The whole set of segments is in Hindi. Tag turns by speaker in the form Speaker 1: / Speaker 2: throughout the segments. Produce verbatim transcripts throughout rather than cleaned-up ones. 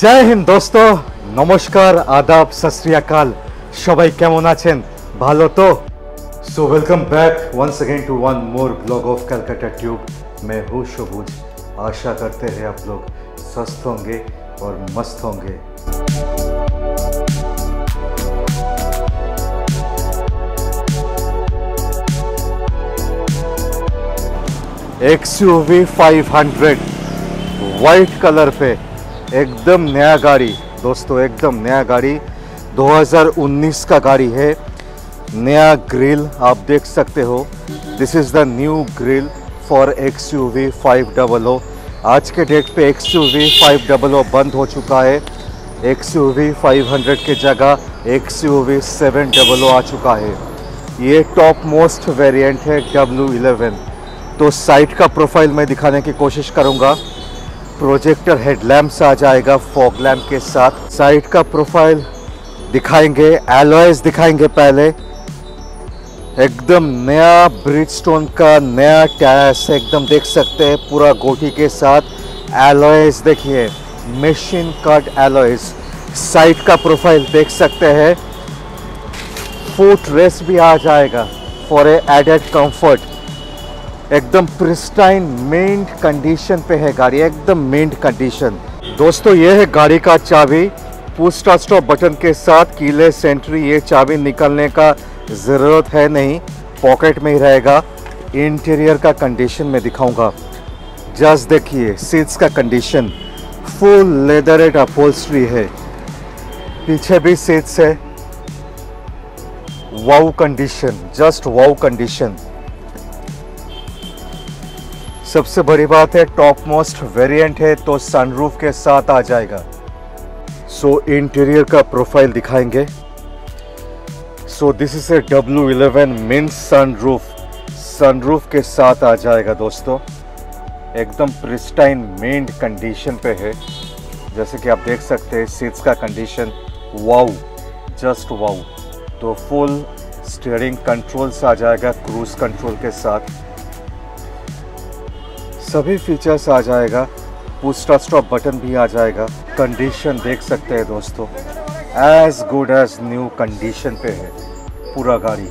Speaker 1: जय हिंद दोस्तों, नमस्कार, आदाब, सत श्री अकाल। सबाई केमन आছেন? ভালো তো? So welcome back once again to one more blog of Calcutta tube. मैं हूँ शोभुज। आशा करते हैं आप लोग स्वस्थ होंगे और मस्त होंगे। XUV five hundred white colour पे एकदम नया गाड़ी दोस्तों, एकदम नया गाड़ी दो हज़ार उन्नीस का गाड़ी है। नया ग्रिल आप देख सकते हो। This is the new grill for XUV five hundred. आज के डेट पे एक्सयूवी फाइव हंड्रेड बंद हो चुका है। एक्सयूवी फाइव हंड्रेड के जगह एक्सयूवी सेवन हंड्रेड आ चुका है। ये टॉप मोस्ट वेरिएंट है डब्ल्यू इलेवन। तो साइड का प्रोफाइल मैं दिखाने की कोशिश करूँगा। प्रोजेक्टर हेडलैम्प्स आ जाएगा फॉग लैम्प के साथ। साइड का प्रोफाइल दिखाएंगे, एलॉयज दिखाएंगे। पहले एकदम नया ब्रिजस्टोन का नया टायर्स एकदम देख सकते हैं, पूरा गोटी के साथ। एलॉयज देखिए, मशीन कट एलॉयज। साइड का प्रोफाइल देख सकते हैं। फुट रेस्ट भी आ जाएगा फॉर ए एडेड कंफर्ट। एकदम प्रिस्टाइन मेंट कंडीशन पे है गाड़ी, एकदम मेंट कंडीशन। दोस्तों ये है गाड़ी का चाबी, पुश स्टार्ट बटन के साथ कीलेस एंट्री। ये चाबी निकलने का ज़रूरत है नहीं, पॉकेट में ही रहेगा। इंटीरियर का कंडीशन में दिखाऊंगा। जस्ट देखिए सीट्स का कंडीशन, फुल लेदरेड अपहोल्स्ट्री है। पीछे भी सीट्स है, wow condition, just wow condition. सबसे बड़ी बात है टॉप मोस्ट वेरिएंट है तो सनरूफ के साथ आ जाएगा। सो इंटीरियर का प्रोफाइल दिखाएंगे। So this is a W eleven means sunroof. Sunroof के साथ आ जाएगा दोस्तों। एकदम प्रिस्टाइन मेंट कंडीशन पे है। जैसे कि आप देख सकते हैं सीट्स का कंडीशन वाउ, जस्ट वाउ। तो फुल स्टीयरिंग कंट्रोल्स आ जाएगा क्रूज कंट्रोल के साथ। सभी फीचर्स आ जाएगा, पुश स्टार्ट बटन भी आ जाएगा। कंडीशन देख सकते हैं दोस्तों, as good as new condition पे है पूरा गाड़ी।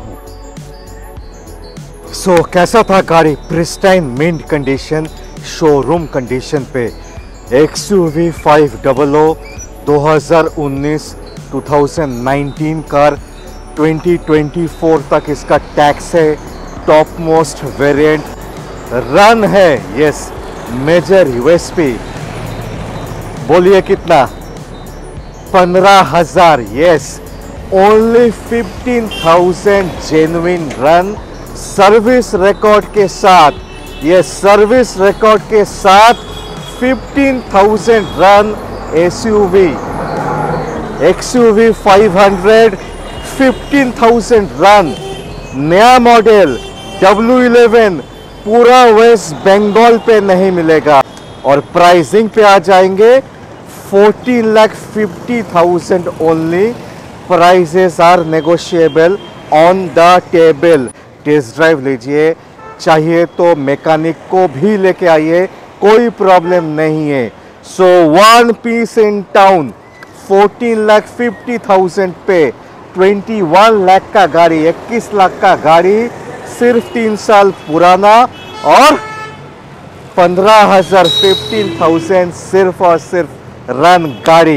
Speaker 1: सो so, कैसा था गाड़ी? Pristine mint condition, showroom condition पे। एक्सयूवी फाइव हंड्रेड दो हज़ार उन्नीस दो हज़ार उन्नीस कार, ट्वेंटी ट्वेंटी फोर तक इसका टैक्स है। टॉप मोस्ट वेरिएंट रन है, यस, मेजर यूएसपी। बोलिए कितना? पंद्रह हजार, yes. Only fifteen thousand genuine run, service record के साथ। ये सर्विस रिकॉर्ड के साथ fifteen thousand run SUV XUV five hundred, fifteen thousand run. नया मॉडल डब्ल्यू इलेवन पूरा वेस्ट बंगाल पे नहीं मिलेगा। और प्राइसिंग पे आ जाएंगे fourteen lakh fifty thousand only. Prices are negotiable on the table. Test drive लीजिए, चाहिए तो मैकेनिक को भी लेके आइए, कोई प्रॉब्लम नहीं है। So one piece in town, fourteen lakh fifty thousand पे ट्वेंटी वन लाख का गाड़ी, इक्कीस लाख का गाड़ी, सिर्फ तीन साल पुराना और पंद्रह हजार फिफ्टीन थाउजेंड सिर्फ और सिर्फ रन गाड़ी।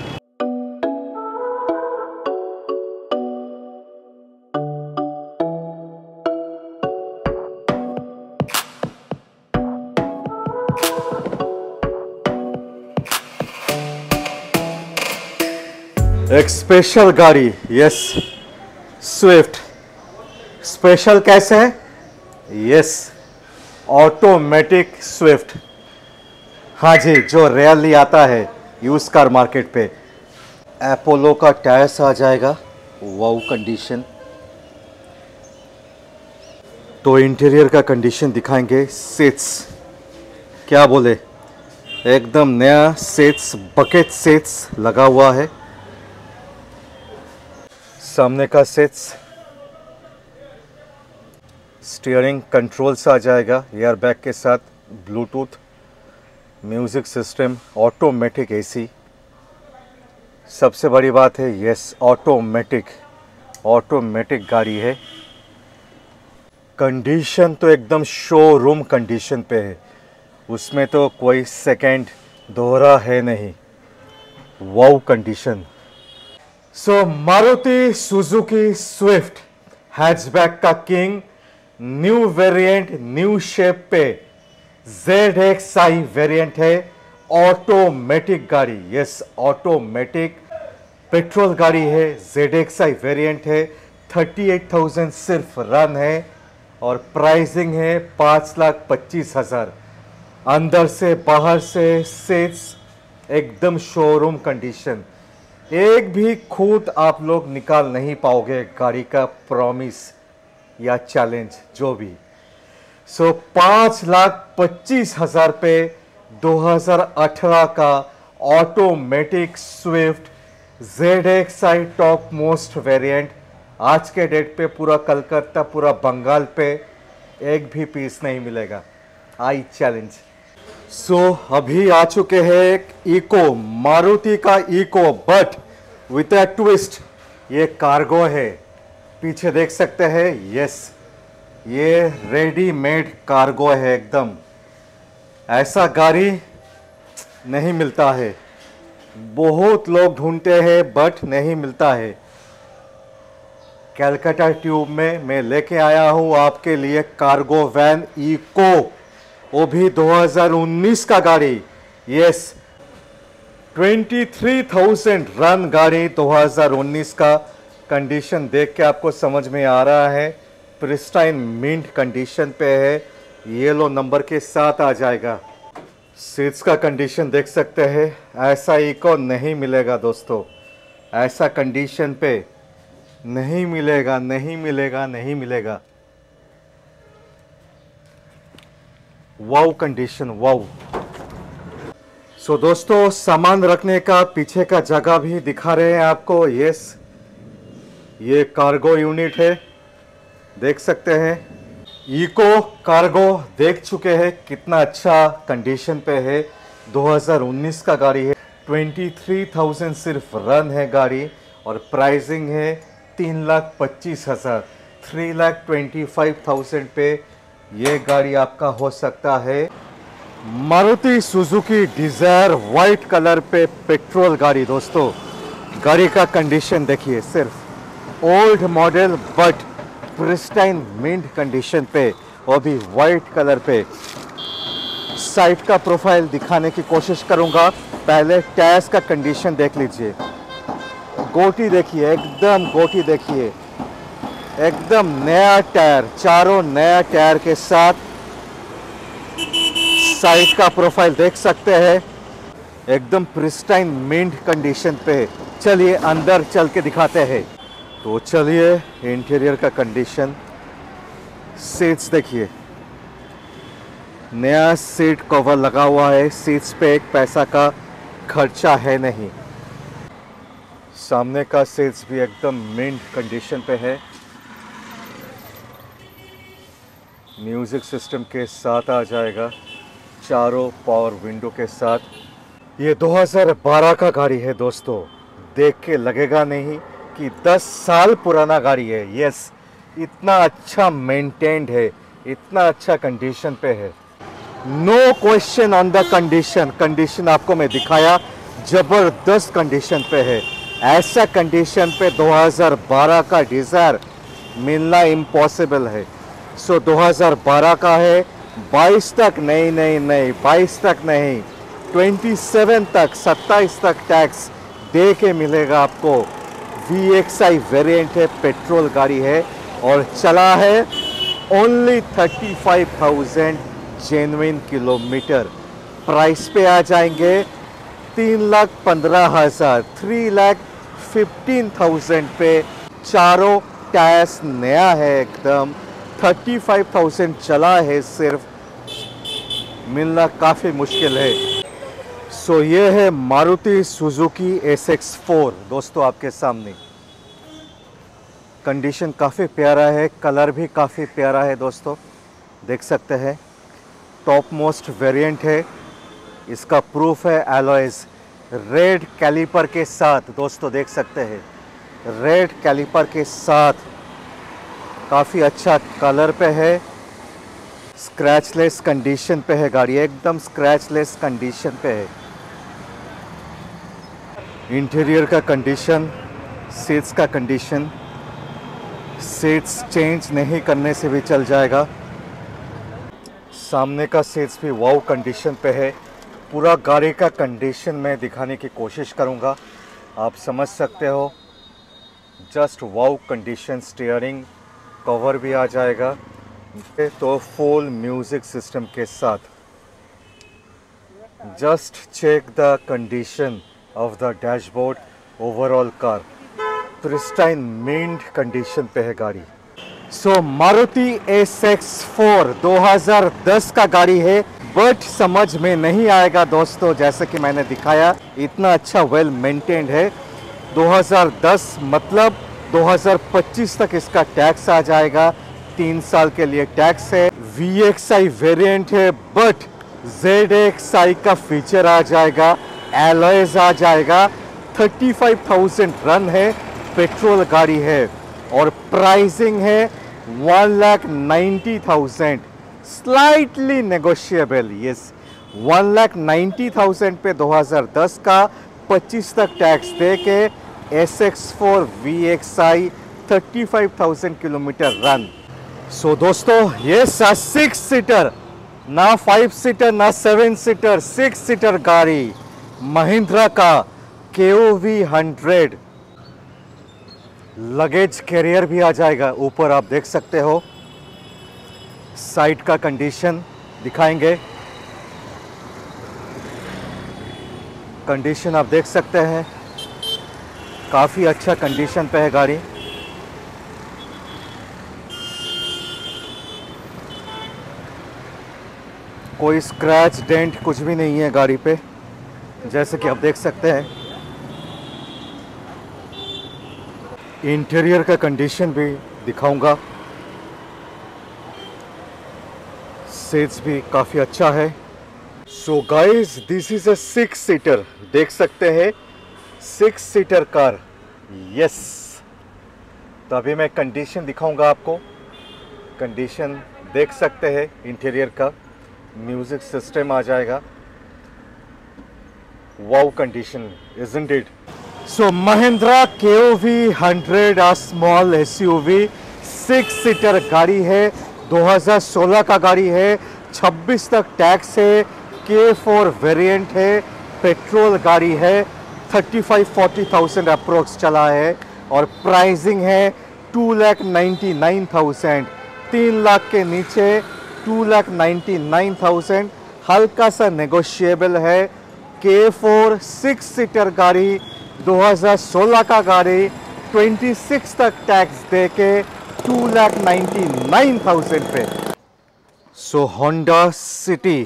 Speaker 1: एक स्पेशल गाड़ी, यस, स्विफ्ट। स्पेशल कैसे है? Yes, automatic Swift. हाँ जी, जो रेयरली आता है यूज कार मार्केट पे। अपोलो का टायर्स आ जाएगा, वाउ कंडीशन। तो इंटीरियर का कंडीशन दिखाएंगे। सीट्स क्या बोले, एकदम नया सीट्स, बकेट सीट्स लगा हुआ है। सामने का सीट्स, स्टीयरिंग कंट्रोल्स आ जाएगा एयर बैग के साथ, Bluetooth, music system, automatic AC. सबसे बड़ी बात है यस ऑटोमेटिक ऑटोमेटिक गाड़ी है। कंडीशन तो एकदम शोरूम कंडीशन पे है, उसमें तो कोई सेकंड दोहरा है नहीं। Wow condition. So Maruti Suzuki Swift hatchback का king, new variant new shape पे जेड एक्स आई वेरिएंट है। ऑटोमेटिक गाड़ी, यस ऑटोमेटिक पेट्रोल गाड़ी है, जेड एक्स आई वेरिएंट है। थर्टी एट थाउजेंड सिर्फ रन है और प्राइसिंग है पाँच लाख पच्चीस हज़ार। अंदर से बाहर से सीट्स एकदम शोरूम कंडीशन, एक भी खूंट आप लोग निकाल नहीं पाओगे गाड़ी का, प्रॉमिस या चैलेंज जो भी। सो पाँच लाख पच्चीस हज़ार पे दो हज़ार अठारह का automatic Swift Z X I top most variant. आज के डेट पे पूरा कलकत्ता, पूरा बंगाल पे एक भी पीस नहीं मिलेगा, आई चैलेंज। सो so, अभी आ चुके हैं एक इको, मारुति का Eeco, but with a twist. ये कार्गो है, पीछे देख सकते हैं, यस ये रेडीमेड कार्गो है एकदम। ऐसा गाड़ी नहीं मिलता है, बहुत लोग ढूंढते हैं बट नहीं मिलता है। कैलकाटा ट्यूब में मैं लेके आया हूँ आपके लिए कार्गो वैन इको, वो भी दो हज़ार उन्नीस का गाड़ी। यस तेईस हज़ार रन गाड़ी दो हज़ार उन्नीस का। कंडीशन देख के आपको समझ में आ रहा है प्रिस्टाइन मिंट कंडीशन पे है, येलो नंबर के साथ आ जाएगा। सीट्स का कंडीशन देख सकते हैं, ऐसा इको नहीं मिलेगा दोस्तों, ऐसा कंडीशन पे नहीं मिलेगा, नहीं मिलेगा, नहीं मिलेगा। वाव कंडीशन, वाव। सो दोस्तों सामान रखने का पीछे का जगह भी दिखा रहे हैं आपको। यस ये कार्गो यूनिट है, देख सकते हैं। इको कार्गो देख चुके हैं कितना अच्छा कंडीशन पे है, दो हज़ार उन्नीस का गाड़ी है। तेईस हज़ार सिर्फ रन है गाड़ी और प्राइसिंग है तीन लाख पच्चीस हज़ार, three lakh twenty five thousand पे ये गाड़ी आपका हो सकता है। Maruti Suzuki Dzire white colour पे पेट्रोल गाड़ी दोस्तों। गाड़ी का कंडीशन देखिए, सिर्फ old model but pristine mint condition पे, और भी वाइट कलर पे। साइड का प्रोफाइल दिखाने की कोशिश करूंगा, पहले टायर्स का कंडीशन देख लीजिए। गोटी देखिए, एकदम गोटी देखिए, एकदम नया टायर, चारों नया टायर के साथ। साइड का प्रोफाइल देख सकते हैं, एकदम प्रिस्टाइन मिंट कंडीशन पे। चलिए अंदर चल के दिखाते हैं। तो चलिए इंटीरियर का कंडीशन, सीट्स देखिए, नया सीट कवर लगा हुआ है, सीट्स पे एक पैसा का खर्चा है नहीं। सामने का सीट्स भी एकदम मिंट कंडीशन पे है, म्यूजिक सिस्टम के साथ आ जाएगा, चारों पावर विंडो के साथ। ये दो हज़ार बारह का गाड़ी है दोस्तों, देख के लगेगा नहीं कि दस साल पुराना गाड़ी है। यस इतना अच्छा मेंटेन्ड है, इतना अच्छा कंडीशन पे है। No question on the condition, condition आपको मैं दिखाया, जबरदस्त कंडीशन पे है। ऐसा कंडीशन पे दो हज़ार बारह का डिजायर मिलना इम्पॉसिबल है। सो दो हज़ार बारह का है, बाईस तक नहीं नहीं नहीं बाईस तक नहीं, सत्ताईस तक, सत्ताईस तक टैक्स दे के मिलेगा आपको। वी एक्स आई वेरिएंट है, पेट्रोल गाड़ी है और चला है only thirty five thousand genuine kilometre. Price पे आ जाएंगे तीन लाख पंद्रह हज़ार, थ्री लाख फिफ्टीन थाउजेंड पे। चारों टायर्स नया है एकदम, थर्टी फाइव थाउजेंड चला है सिर्फ, मिलना काफ़ी मुश्किल है। सो ये है Maruti Suzuki S X four दोस्तों आपके सामने। कंडीशन काफ़ी प्यारा है, कलर भी काफ़ी प्यारा है दोस्तों, देख सकते हैं। टॉप मोस्ट वेरिएंट है, इसका प्रूफ है एलॉयज, रेड कैलिपर के साथ दोस्तों देख सकते हैं, रेड कैलिपर के साथ काफ़ी अच्छा कलर पे है, स्क्रैचलेस कंडीशन पे है गाड़ी, एकदम स्क्रैचलेस कंडीशन पे है। इंटीरियर का कंडीशन, सीट्स का कंडीशन, सीट्स चेंज नहीं करने से भी चल जाएगा। सामने का सीट्स भी वाव कंडीशन पे है। पूरा गाड़ी का कंडीशन मैं दिखाने की कोशिश करूंगा, आप समझ सकते हो। Just wow condition, steering cover भी आ जाएगा तो फुल म्यूजिक सिस्टम के साथ। Just check the condition of the dashboard, overall car pristine mint condition पे है गाड़ी। So Maruti S X four दो हज़ार दस का गाड़ी है, बट समझ में नहीं आएगा दोस्तों, जैसे कि मैंने दिखाया इतना अच्छा वेल मेंटेन्ड है। दो हज़ार दस मतलब दो हज़ार पच्चीस तक इसका टैक्स आ जाएगा, तीन साल के लिए टैक्स है। वी एक्स आई वेरिएंट है, बट जेड एक्स आई का फीचर आ जाएगा, एलॉयज आ जाएगा। पैंतीस हज़ार रन है, पेट्रोल गाड़ी है और प्राइसिंग है one lakh ninety thousand, slightly negotiable. Yes, one lakh ninety thousand पे दो हज़ार दस का पच्चीस तक टैक्स दे के S X four V X I पैंतीस हज़ार किलोमीटर रन। सो दोस्तों ये सिक्स सीटर, ना फाइव सीटर ना सेवन सीटर, सिक्स सीटर गाड़ी महिंद्रा का K O V hundred. Luggage carrier भी आ जाएगा ऊपर, आप देख सकते हो। साइड का कंडीशन दिखाएंगे, कंडीशन आप देख सकते हैं, काफ़ी अच्छा कंडीशन पे है गाड़ी। कोई स्क्रैच डेंट कुछ भी नहीं है गाड़ी पे, जैसे कि आप देख सकते हैं। इंटीरियर का कंडीशन भी दिखाऊंगा, सीट्स भी काफ़ी अच्छा है। So guys this is a six seater, देख सकते हैं सिक्स सीटर कार। यस, तो अभी मैं कंडीशन दिखाऊंगा आपको। कंडीशन देख सकते हैं, इंटीरियर का म्यूजिक सिस्टम आ जाएगा, wow condition isn't it. So Mahindra K O V hundred a small S U V, six seater गाड़ी है, दो हज़ार सोलह का गाड़ी है, छब्बीस तक टैक्स है, के फोर वेरिएंट है, पेट्रोल गाड़ी है, thirty five forty thousand approx चला है और प्राइसिंग है two lakh ninety nine thousand, तीन लाख के नीचे two lakh ninety nine thousand, हल्का सा नेगोशिएबल है। के फोर सिक्स सीटर गाड़ी, दो हज़ार सोलह का गाड़ी, छब्बीस तक टैक्स दे के two lakh ninety nine thousand पे। So Honda City,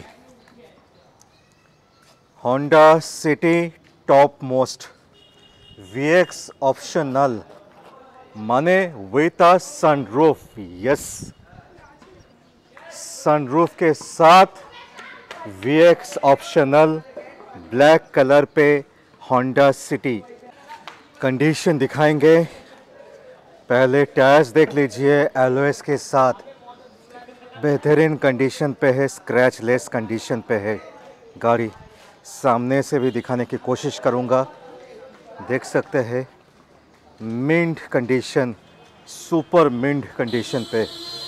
Speaker 1: Honda City top most V X optional, माने with a sunroof. Yes, sunroof के साथ V X optional, black colour पे होंडा सिटी। कंडीशन दिखाएंगे, पहले टायर्स देख लीजिए, एलओएस के साथ बेहतरीन कंडीशन पे है, स्क्रैच लेस कंडीशन पे है गाड़ी। सामने से भी दिखाने की कोशिश करूंगा, देख सकते हैं mint condition, super mint condition पे,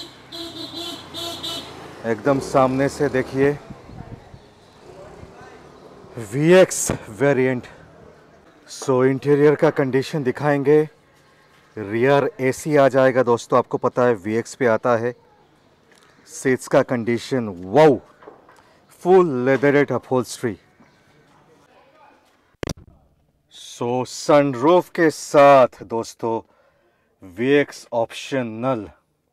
Speaker 1: एकदम सामने से देखिए। V X variant. So interior का कंडीशन दिखाएंगे, रियर एसी आ जाएगा दोस्तों, आपको पता है वी एक्स पे आता है। सीट्स का condition wow, full leatherette upholstery. So sunroof के साथ दोस्तों V X optional,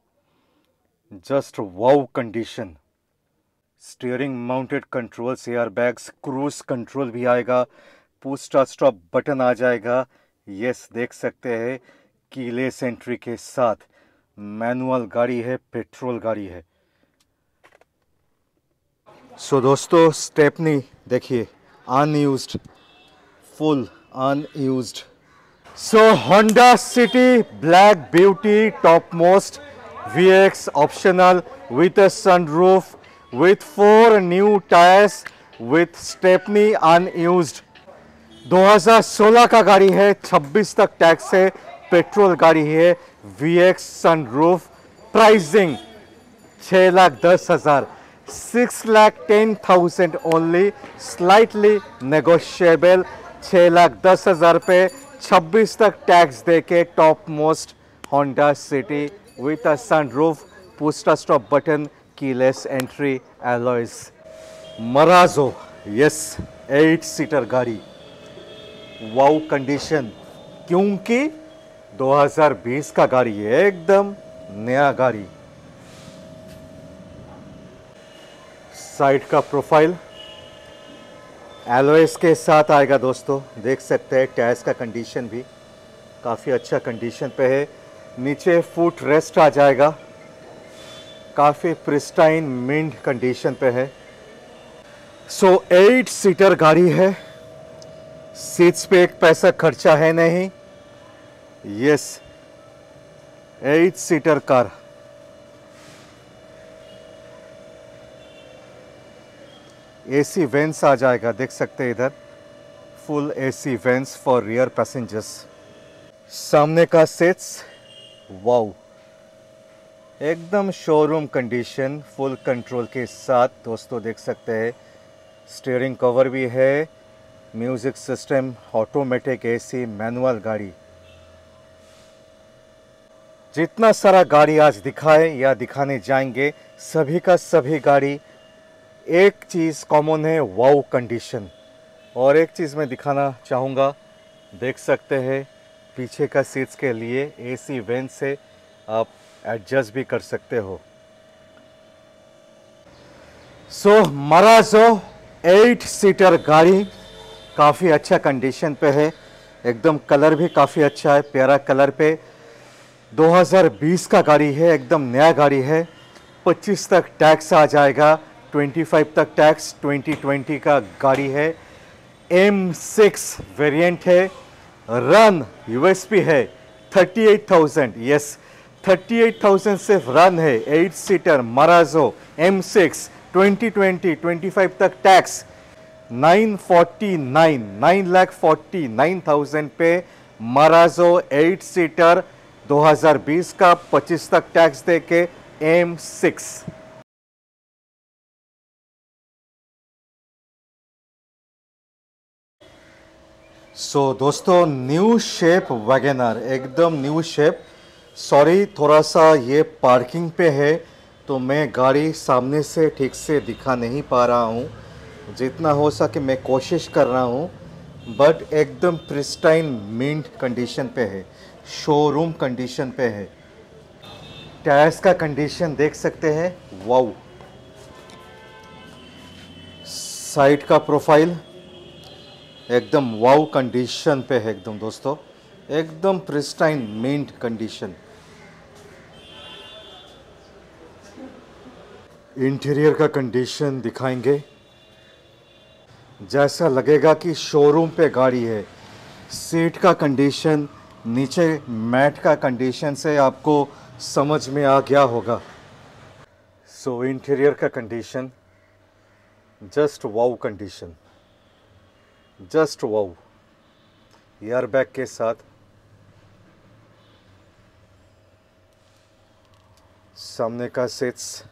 Speaker 1: just wow condition. Steering mounted controls, air bags, cruise control भी आएगा, पुश स्टार्ट स्टॉप बटन आ जाएगा। यस, देख सकते हैं कीलेस एंट्री के साथ, मैनुअल गाड़ी है, पेट्रोल गाड़ी है। सो so, दोस्तों स्टेपनी देखिए unused, full unused. So Honda City Black Beauty topmost V X optional with a sunroof with four new tires with stepney unused. दो हज़ार सोलह का गाड़ी है, छब्बीस तक टैक्स है, पेट्रोल गाड़ी है, V X सनरूफ, प्राइसिंग छः लाख दस हज़ार, six lakh ten thousand only, slightly negotiable, छः लाख दस हज़ार पे छब्बीस तक टैक्स दे के top most Honda City with a sunroof, push stop button, keyless entry, alloys, Marazzo, yes eight seater गाड़ी, वाउ कंडीशन, क्योंकि दो हज़ार बीस का गाड़ी है, एकदम नया गाड़ी। साइड का प्रोफाइल एलॉयज के साथ आएगा दोस्तों, देख सकते हैं। टायर्स का कंडीशन भी काफ़ी अच्छा कंडीशन पे है, नीचे फुट रेस्ट आ जाएगा, काफ़ी प्रिस्टाइन मिंट कंडीशन पे है। सो एट सीटर गाड़ी है, सीट्स पे एक पैसा खर्चा है नहीं, yes eight seater car. AC vents आ जाएगा, देख सकते हैं इधर, full AC vents for rear passengers. सामने का सीट्स वाओ, एकदम शोरूम कंडीशन, फुल कंट्रोल के साथ दोस्तों, देख सकते हैं। स्टीयरिंग कवर भी है, music system, automatic AC, manual गाड़ी। जितना सारा गाड़ी आज दिखाए या दिखाने जाएंगे, सभी का सभी गाड़ी एक चीज़ कॉमन है, वाउ कंडीशन। और एक चीज़ मैं दिखाना चाहूँगा, देख सकते हैं पीछे का सीट्स के लिए एसी वेंट से आप एडजस्ट भी कर सकते हो। सो मराजो एट सीटर गाड़ी काफ़ी अच्छा कंडीशन पे है, एकदम कलर भी काफ़ी अच्छा है, प्यारा कलर पे। दो हज़ार बीस का गाड़ी है, एकदम नया गाड़ी है, पच्चीस तक टैक्स आ जाएगा, पच्चीस तक टैक्स, ट्वेंटी ट्वेंटी का गाड़ी है, एम सिक्स वेरिएंट है, रन यूएसपी है अड़तीस हज़ार, यस अड़तीस हज़ार सिर्फ रन है, eight seater Marazzo M six, twenty twenty, पच्चीस तक tax, nine forty nine, nine lakh forty nine thousand पे मराजो एट सीटर दो हज़ार बीस का, पच्चीस तक टैक्स दे के एम सिक्स। सो so, दोस्तों न्यू शेप वैगनर, एकदम न्यू शेप। सॉरी थोड़ा सा ये पार्किंग पे है तो मैं गाड़ी सामने से ठीक से दिखा नहीं पा रहा हूँ, जितना हो सके मैं कोशिश कर रहा हूँ, बट एकदम प्रिस्टाइन मिंट कंडीशन पे है, शोरूम कंडीशन पे है। टायर्स का कंडीशन देख सकते हैं, वाओ। साइड का प्रोफाइल एकदम वाओ कंडीशन पे है, एकदम दोस्तों, एकदम प्रिस्टाइन मिंट कंडीशन। इंटीरियर का कंडीशन दिखाएंगे, जैसा लगेगा कि शोरूम पे गाड़ी है। सीट का कंडीशन, नीचे मैट का कंडीशन से आपको समझ में आ गया होगा। सो इंटीरियर का condition just wow condition, just wow, air bag के साथ। सामने का सीट्स,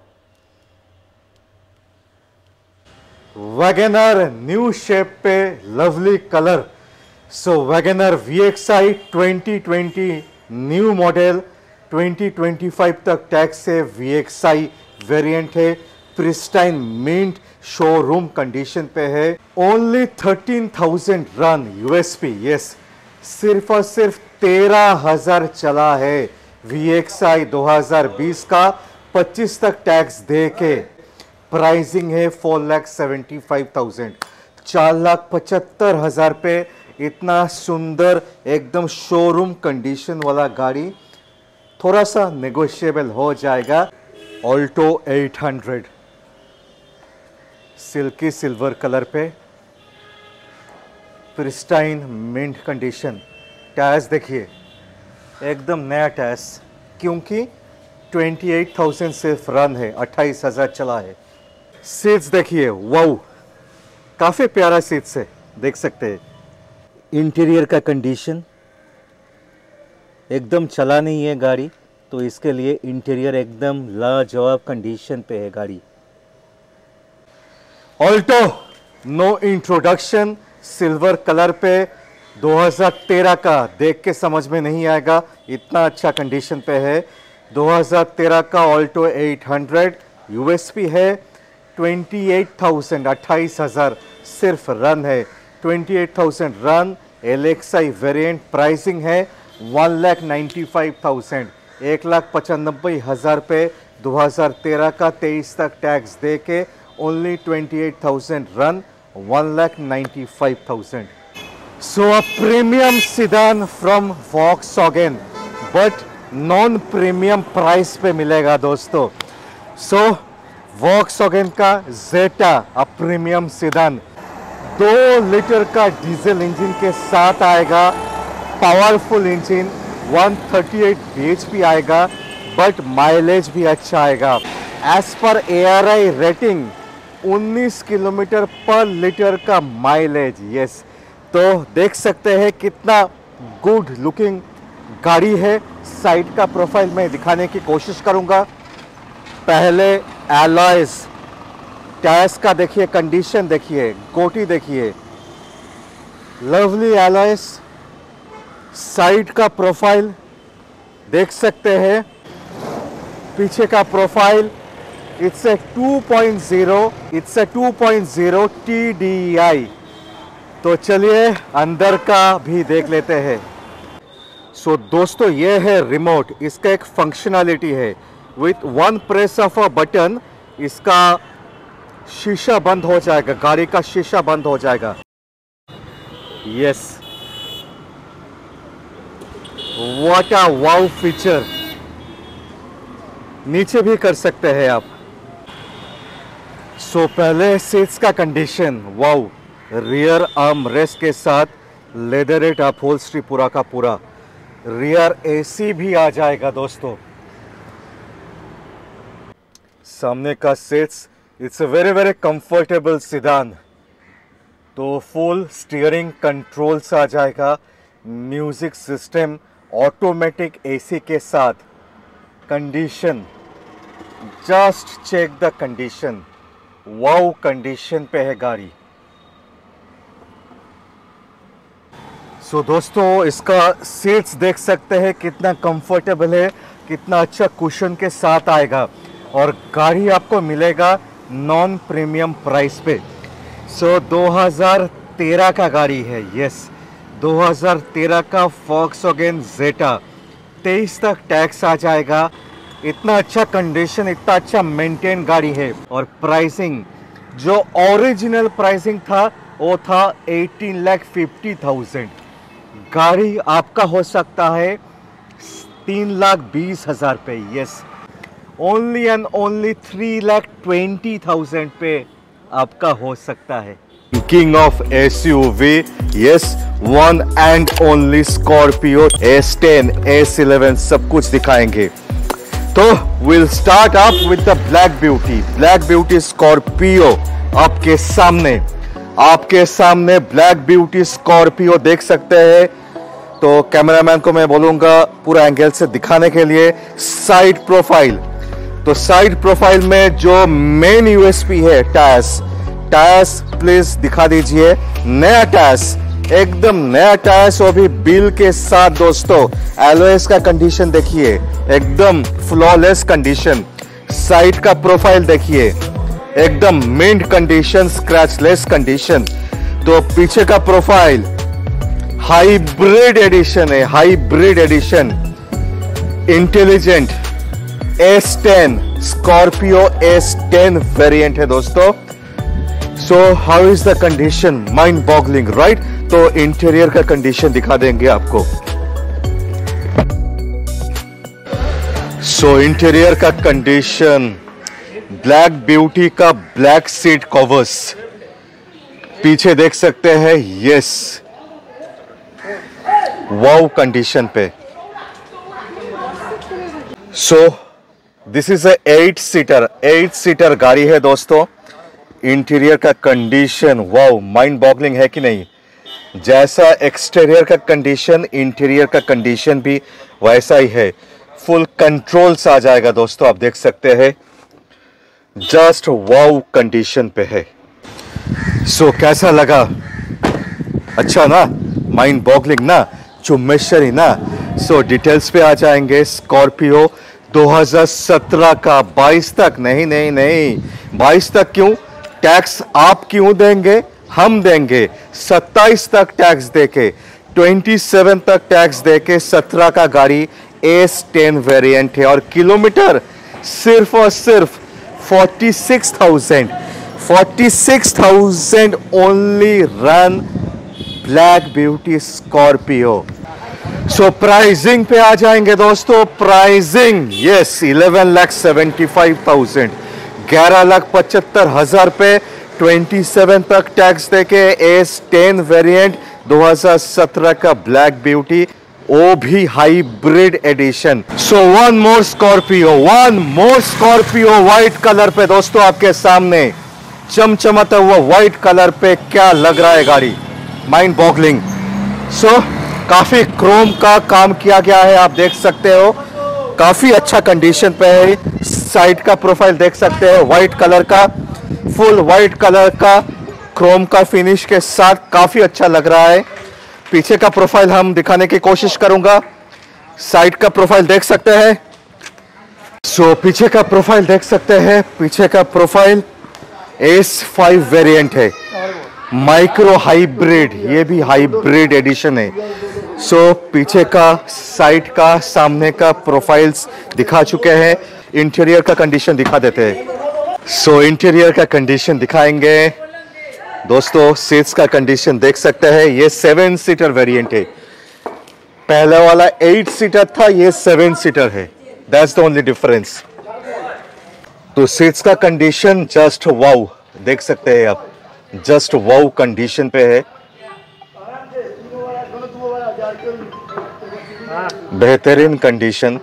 Speaker 1: वैगनर न्यू शेप पे, lovely colour. So WagonR V X I twenty twenty new model, twenty twenty five तक टैक्स से वी एक्स आई वेरिएंट है, प्रिस्टाइन मिंट शोरूम कंडीशन पे है, only thirteen thousand run USP, yes सिर्फ और सिर्फ तेरह हजार चला है। वी एक्स आई दो हज़ार बीस का, पच्चीस तक टैक्स दे के प्राइसिंग है four lakh seventy five thousand, चार लाख पचहत्तर हजार पे। इतना सुंदर एकदम शोरूम कंडीशन वाला गाड़ी थोड़ा सा नेगोशिएबल हो जाएगा। Alto eight hundred silky silver colour पे, प्रिस्टाइन मिंट कंडीशन। टायर्स देखिए एकदम नया टायर्स, क्योंकि अट्ठाईस हज़ार सिर्फ रन है, अट्ठाईस हज़ार चला है। सीट्स देखिए, वाओ काफ़ी प्यारा सीट्स है, देख सकते हैं। इंटीरियर का कंडीशन एकदम चला नहीं है गाड़ी, तो इसके लिए इंटीरियर एकदम लाजवाब कंडीशन पे है गाड़ी। Alto no introduction, silver colour पे, दो हज़ार तेरह का, देख के समझ में नहीं आएगा इतना अच्छा कंडीशन पे है। दो हज़ार तेरह का ऑल्टो आठ सौ, यूएसपी है अट्ठाईस हज़ार, अट्ठाईस हज़ार सिर्फ रन है, अट्ठाईस हज़ार रन। एलेक्साई वेरिएंट, प्राइसिंग है one lakh ninety five thousand, एक लाख पचानबे हज़ार पे। दो हज़ार तेरह का तेईस तक टैक्स दे के ओनली अट्ठाईस हज़ार run, one lakh ninety five thousand. So a premium sedan from Volkswagen, but non premium price पे मिलेगा दोस्तों। सो वॉक्सवैगन का जेटा, अ प्रीमियम सीडान, दो लीटर का डीजल इंजन के साथ आएगा, पावरफुल इंजन, एक सौ अड़तीस बीएचपी आएगा, बट माइलेज भी अच्छा आएगा। As per A R I rating उन्नीस किलोमीटर पर लीटर का माइलेज, यस। तो देख सकते हैं कितना गुड लुकिंग गाड़ी है। साइड का प्रोफाइल में दिखाने की कोशिश करूंगा। पहले एलॉयज, टायर्स का देखिए कंडीशन, देखिए गोटी देखिए, लवली एलॉयज। साइड का प्रोफाइल देख सकते हैं, पीछे का profile, it's a two point zero, it's a two point zero T D I. तो चलिए अंदर का भी देख लेते हैं। सो so, दोस्तों ये है रिमोट, इसका एक फंक्शनैलिटी है, with one press of a button इसका शीशा बंद हो जाएगा, गाड़ी का शीशा बंद हो जाएगा, yes. What a wow feature. नीचे भी कर सकते हैं आप। सो so, पहले सीट्स का condition, wow, rear arm rest के साथ लेदरेट अपहोल्स्ट्री पूरा का पूरा, रियर एसी भी आ जाएगा दोस्तों। सामने का seats, it's a very very comfortable sedan. तो फुल स्टीयरिंग कंट्रोल्स आ जाएगा, म्यूजिक सिस्टम, ऑटोमेटिक एसी के साथ। Condition, just check the condition, wow condition पे है गाड़ी। सो so, दोस्तों इसका सीट्स देख सकते हैं कितना कंफर्टेबल है, कितना अच्छा कुशन के साथ आएगा, और गाड़ी आपको मिलेगा नॉन प्रीमियम प्राइस पे। सो so, दो हज़ार तेरह का गाड़ी है, यस, दो हज़ार तेरह का वॉक्सवैगन जेटा, तेईस तक टैक्स आ जाएगा। इतना अच्छा कंडीशन, इतना अच्छा मेंटेन गाड़ी है। और प्राइसिंग, जो ओरिजिनल प्राइसिंग था वो था अठारह लाख फिफ्टी थाउजेंड, गाड़ी आपका हो सकता है तीन लाख बीस हजार पे, yes. Only and only three lakh twenty thousand पे आपका हो सकता है। King of SUV, yes, one and only Scorpio S ten, S eleven, सब कुछ दिखाएंगे। तो will start up with the black beauty. Black beauty Scorpio आपके सामने, आपके सामने ब्लैक ब्यूटी स्कॉर्पियो देख सकते हैं। तो कैमरामैन को मैं बोलूंगा पूरा एंगल से दिखाने के लिए। साइड प्रोफाइल, तो साइड प्रोफाइल में जो मेन यूएसपी है, टायर्स, टायर्स प्लीज दिखा दीजिए। नया टायर्स, एकदम नया टायर्स, वो भी बिल के साथ दोस्तों। एलओएस का कंडीशन देखिए, एकदम फ्लॉलेस कंडीशन। साइड का प्रोफाइल देखिए, एकदम मिंट कंडीशन, स्क्रैचलेस कंडीशन। तो पीछे का प्रोफाइल हाइब्रिड एडिशन है, hybrid edition, intelligent S ten, Scorpio S ten variant है दोस्तों। So how is the condition, mind boggling, right. तो इंटीरियर का कंडीशन दिखा देंगे आपको। सो so, इंटीरियर का कंडीशन, ब्लैक ब्यूटी का ब्लैक सीट कवर्स, पीछे देख सकते हैं, यस, वाव कंडीशन पे। So this is A eight seater eight seater गाड़ी है दोस्तों। इंटीरियर का कंडीशन वाव, माइंड बॉगलिंग है कि नहीं। जैसा एक्सटीरियर का कंडीशन, इंटीरियर का कंडीशन भी वैसा ही है। फुल कंट्रोल्स आ जाएगा दोस्तों, आप देख सकते हैं। जस्ट वाव कंडीशन पे है। सो so, कैसा लगा? अच्छा ना, माइंड बॉगलिंग ना, चुम्बेश्वरी ना। सो so, डिटेल्स पे आ जाएंगे। स्कॉर्पियो दो हज़ार सत्रह का, बाईस तक नहीं नहीं नहीं बाईस तक क्यों? टैक्स आप क्यों देंगे? हम देंगे। सत्ताईस तक टैक्स देके, सत्ताईस तक टैक्स देके सत्रह का गाड़ी एस टेन वेरिएंट है। और किलोमीटर सिर्फ और सिर्फ छियालीस हज़ार छियालीस हज़ार only run black beauty Scorpio. So pricing पे आ जाएंगे दोस्तों। Pricing yes eleven lakh seventy five thousand ग्यारह लाख पचहत्तर हजार पे सत्ताईस तक टैक्स देके एस टेन वेरिएंट दो हज़ार सत्रह का ब्लैक ब्यूटी, वो भी hybrid edition. So one more Scorpio, one more Scorpio white colour पे दोस्तों, आपके सामने चमचमाता हुआ व्हाइट कलर पे। क्या लग रहा है गाड़ी, माइंड बॉगलिंग। सो काफी क्रोम का काम किया गया है, आप देख सकते हो। काफी अच्छा कंडीशन पे है। साइड का प्रोफाइल देख सकते हो, व्हाइट कलर का, फुल व्हाइट कलर का क्रोम का फिनिश के साथ काफी अच्छा लग रहा है। पीछे का प्रोफाइल हम दिखाने की कोशिश करूंगा। साइड का प्रोफाइल देख सकते हैं। सो so, पीछे का प्रोफाइल देख सकते हैं। पीछे का प्रोफाइल एस फाइव वेरिएंट है, माइक्रो हाइब्रिड, ये भी हाइब्रिड एडिशन है। सो so, पीछे का, साइड का, सामने का प्रोफाइल्स दिखा चुके हैं। इंटीरियर का कंडीशन दिखा देते हैं। सो so, इंटीरियर का कंडीशन दिखाएंगे दोस्तों। सीट्स का कंडीशन देख सकते हैं। ये सेवन सीटर वेरिएंट है। पहले वाला एट सीटर था, ये सेवन सीटर है। That's the only difference. तो सीट्स का कंडीशन जस्ट वाव, देख सकते हैं आप, जस्ट वाव कंडीशन पे है। बेहतरीन कंडीशन।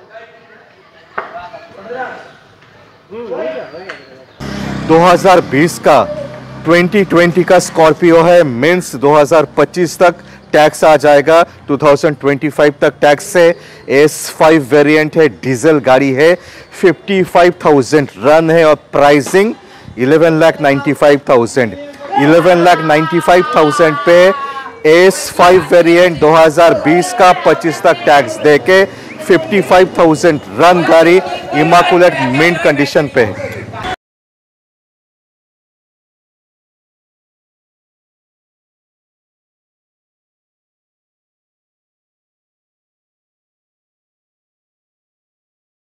Speaker 1: दो हज़ार बीस का बीस बीस का स्कॉर्पियो है। मीन्स दो हज़ार पच्चीस तक टैक्स आ जाएगा। दो हज़ार पच्चीस तक टैक्स से एस फाइव वेरिएंट है, डीजल गाड़ी है। पचपन हज़ार रन है और pricing eleven lakh ninety five thousand eleven lakh ninety five thousand पे एस फाइव वेरिएंट दो हज़ार बीस का पच्चीस तक टैक्स देके पचपन हज़ार रन गाड़ी इमाकुलेट मिंट कंडीशन पे है।